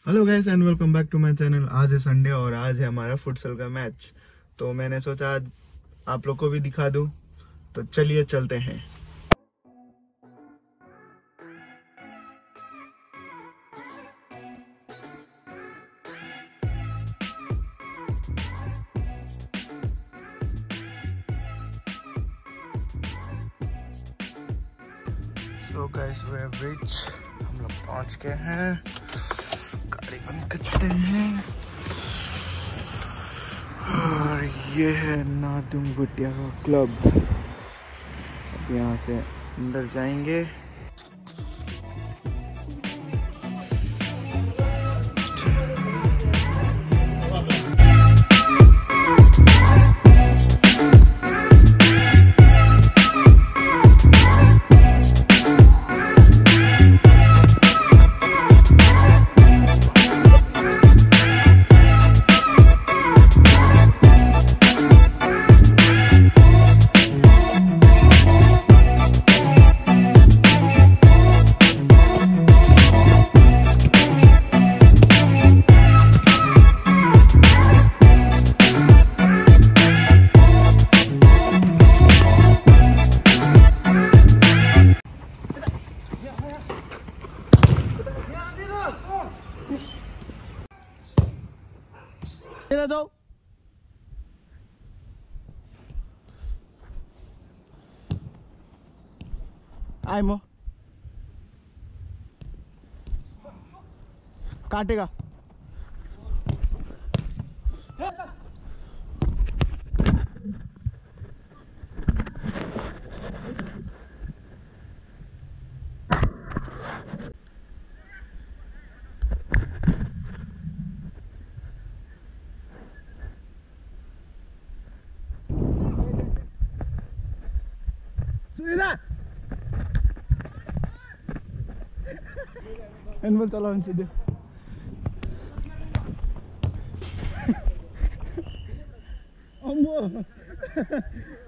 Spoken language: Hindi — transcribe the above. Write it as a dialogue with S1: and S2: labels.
S1: Hello guys and welcome back to my channel. आज है संडे और आज है हमारा फुटसल का मैच। तो मैंने सोचा आज आप लोग को भी दिखा दूं, तो चलिए चलते हैं। So guys we have reach, हम लोग पहुंच गए हैं। गाड़ी बंद करते हैं और ये है नादुंग भुटिया का क्लब। अब यहाँ से अंदर जाएंगे। दो आइमो काटेगा। Handball talawan si dia. Ambo.